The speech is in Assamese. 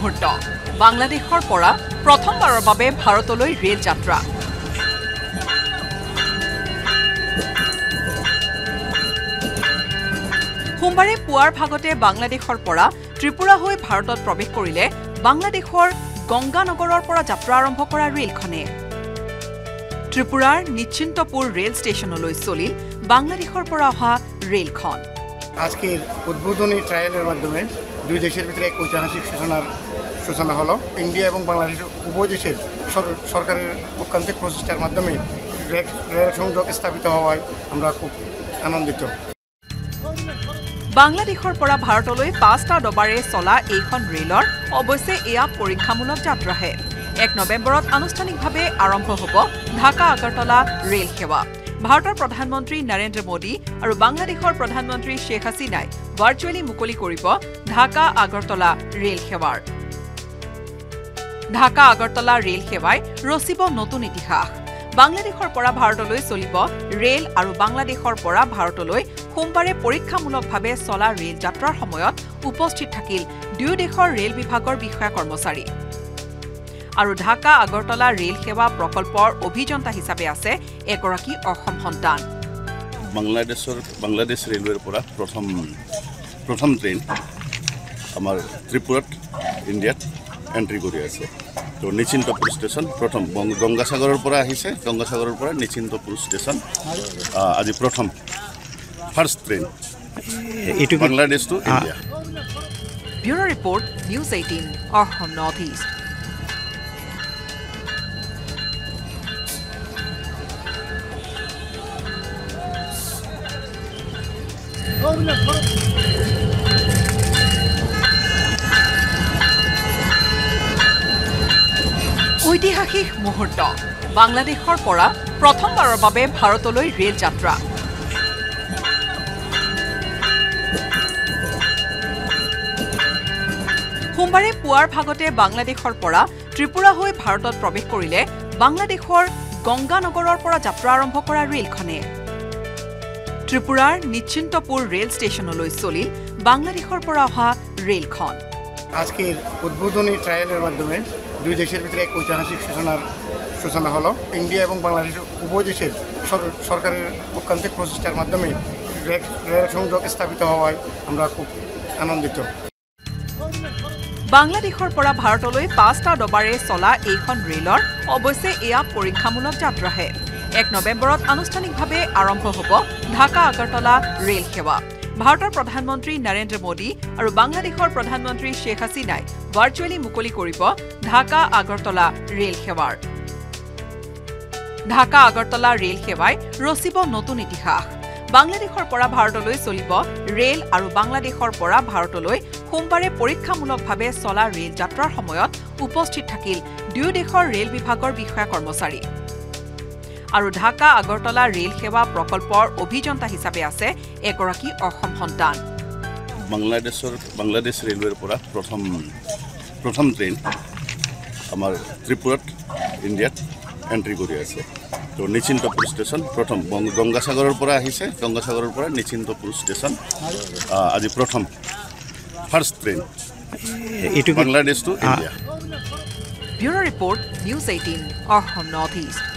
মুহূৰ্ত বাংলাদেশৰ পৰা প্ৰথমবাৰৰ বাবে ভাৰতলৈ ৰেল যাত্ৰা সোমবাৰে পুৱাৰ ভাগতে বাংলাদেশৰ পৰা ত্ৰিপুৰা হৈ ভাৰতত প্ৰৱেশ কৰিলে বাংলাদেশৰ গংগানগৰৰ পৰা যাত্ৰা আৰম্ভ কৰা ৰেলখনে ত্ৰিপুৰাৰ নিশ্চিন্তপুৰ ৰেল ষ্টেচনলৈ চলিল বাংলাদেশৰ পৰা অহা ৰেলখন আজকের উদ্বোধনী ট্রায়ালের মাধ্যমে দুই দেশের ভিতরে এক ঐতিহাসিক সূচনা হলো ইন্ডিয়া এবং বাংলাদেশ উভয় দেশের সরকারের ঐকান্তিক প্রচেষ্টার মাধ্যমে রেল সংযোগ স্থাপিত হওয়ায় আমরা খুব আনন্দিত বাংলাদেশৰ পৰা ভাৰতলৈ ৫টা ডবাৰে চলা এইখন ৰেলৰ অৱশ্যে এয়া পৰীক্ষামূলক যাত্ৰাহে ১ নৱেম্বৰত আনুষ্ঠানিকভাৱে আৰম্ভ হ'ব ঢাকা আগৰতলা ৰেল সেৱা ভাৰতৰ প্ৰধানমন্ত্ৰী নৰেন্দ্ৰ মোদী আৰু বাংলাদেশৰ প্ৰধানমন্ত্ৰী শেখ হাছিনাই ভাৰ্চুৱেলি মুকলি কৰিব ঢাকা আগৰতলা ৰেল সেৱাৰ ঢাকা আগৰতলা ৰেল সেৱাই ৰচিব নতুন ইতিহাস বাংলাদেশৰ পৰা ভাৰতলৈ চলিব ৰেল আৰু বাংলাদেশৰ পৰা ভাৰতলৈ সোমবাৰে পৰীক্ষামূলকভাৱে চলা ৰেল যাত্ৰাৰ সময়ত উপস্থিত থাকিল দুয়ো দেশৰ ৰেল বিভাগৰ বিষয়া কৰ্মচাৰী আৰু ঢাকা আগৰতলা ৰেল সেৱা প্ৰকল্পৰ অভিযন্তা হিচাপে আছে এগৰাকী অসম সন্তান বাংলাদেশ ৰেলৱেৰ পৰা প্ৰথম ট্ৰেইন আমাৰ ত্ৰিপুৰাত ইণ্ডিয়াত এণ্ট্ৰি কৰি আছে তো নিশ্চিন্তপুৰ ষ্টেচন প্ৰথম গংগাসাগৰৰ পৰা আহিছে গংগাসাগৰৰ পৰা নিশ্চিন্তপুৰ ষ্টেচন আজি প্ৰথম ফাৰ্ষ্ট ট্ৰেইন এইটো Bangladesh to India bureau' report news 18 Assam north east ঐতিহাসিক মুহূৰ্ত বাংলাদেশৰ পৰা প্ৰথমবাৰৰ বাবে ভাৰতলৈ ৰেল যাত্ৰা সোমবাৰে পুৱাৰ ভাগতে বাংলাদেশৰ পৰা ত্ৰিপুৰা হৈ ভাৰতত প্ৰৱেশ কৰিলে বাংলাদেশৰ গংগানগৰৰ পৰা যাত্ৰা আৰম্ভ কৰা ৰেলখনে ত্ৰিপুৰাৰ নিশ্চিন্তপুৰ ৰেল ষ্টেচনলৈ চলিল বাংলাদেশৰ পৰা অহা ৰেলখন আজকের উদ্বোধনী ট্রায়ালের মাধ্যমে দুই দেশের ভিতরে এক ঐতিহাসিক সূচনা হলো ইন্ডিয়া এবং বাংলাদেশ উভয় দেশের সরকারের ঐকান্তিক প্রচেষ্টার মাধ্যমে রেল সংযোগ স্থাপিত হওয়ায় আমরা খুব আনন্দিত বাংলাদেশৰ পৰা ভাৰতলৈ ৫টা ডবাৰে চলা এইখন ৰেলৰ অৱশ্যে এয়া পৰীক্ষামূলক যাত্ৰাহে ১ নৱেম্বৰত আনুষ্ঠানিকভাৱে আৰম্ভ হ'ব ঢাকা আগৰতলা ৰেল সেৱা ভাৰতৰ প্ৰধানমন্ত্ৰী নৰেন্দ্ৰ মোদী আৰু বাংলাদেশৰ প্ৰধানমন্ত্ৰী শেখ হাছিনাই ভাৰ্চুৱেলি মুকলি কৰিব ঢাকা আগৰতলা ৰেল সেৱাৰ ঢাকা আগৰতলা ৰেল সেৱাই ৰচিব নতুন ইতিহাস বাংলাদেশৰ পৰা ভাৰতলৈ চলিব ৰেল আৰু বাংলাদেশৰ পৰা ভাৰতলৈ সোমবাৰে পৰীক্ষামূলকভাৱে চলা ৰেল যাত্ৰাৰ সময়ত উপস্থিত থাকিল দুয়ো দেশৰ ৰেল বিভাগৰ বিষয়া কৰ্মচাৰী আৰু ঢাকা আগৰতলা ৰেল সেৱা প্ৰকল্পৰ অভিযন্তা হিচাপে আছে এগৰাকী অসম সন্তান বাংলাদেশ ৰেলৱেৰ পৰা প্ৰথম ট্ৰেইন আমাৰ ত্ৰিপুৰাত ইণ্ডিয়াত এণ্ট্ৰি কৰি আছে তো নিশ্চিন্তপুৰ ষ্টেচন প্ৰথম গংগাসাগৰৰ পৰা আহিছে গংগাসাগৰৰ পৰা নিশ্চিন্তপুৰ ষ্টেচন আজি প্ৰথম ফাৰ্ষ্ট ট্ৰেইন এইটো Bangladesh to India bureau' report news 18 Assam north east